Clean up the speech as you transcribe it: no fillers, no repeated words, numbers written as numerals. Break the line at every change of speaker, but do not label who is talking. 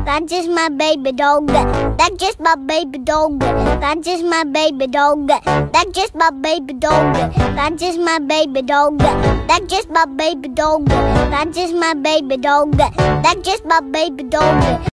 That's just my baby dog. That's just my baby dog. That's just my baby dog. That's just my baby dog. That's just my baby dog. That's just my baby dog. That's just my baby dog. That's just my baby dog.